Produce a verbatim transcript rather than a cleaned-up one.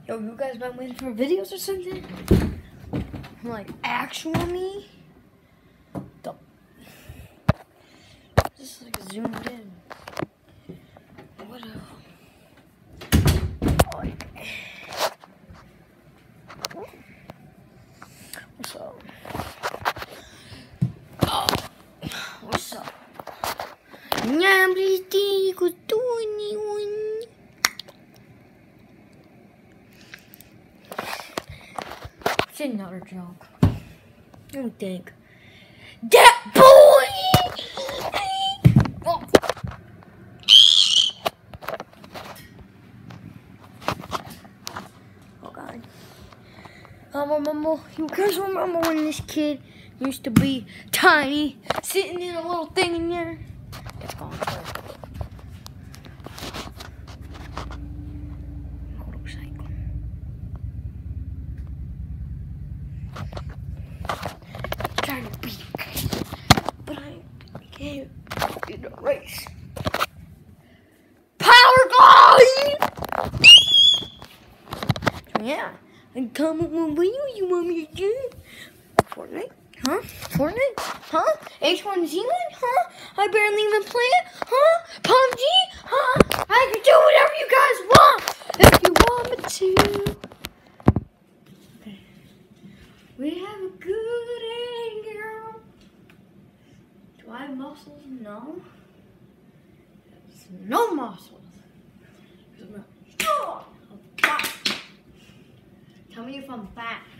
Yo, you guys been waiting for videos or something? Like, actual me? The just like zoomed in. Whatever. Like, what's up? Oh, what's up? Nyam, please, go to anyone. It's another joke. I don't think. That boy! Oh. Oh God. I remember, you guys remember when this kid used to be tiny, sitting in a little thing in there? It's gone. Motorcycle. I'm trying to beat you guys, but I can't in a race. Power glide! Yeah, I'm coming with you. You want me to do Fortnite? Huh? Fortnite? Huh? H one Z one? Huh? I barely even play it? Huh? P U B G? Huh? I can do whatever you guys want if you want me to. Okay. We have a good angle. Do I have muscles? No. There's no muscles. I'm not. Oh, I'm fat. Tell me if I'm fat.